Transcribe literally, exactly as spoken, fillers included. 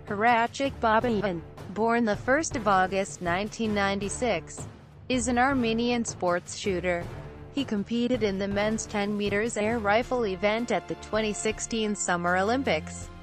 Hrachik Babayan, born the first of August nineteen ninety-six, is an Armenian sports shooter. He competed in the men's ten meters air rifle event at the twenty sixteen Summer Olympics.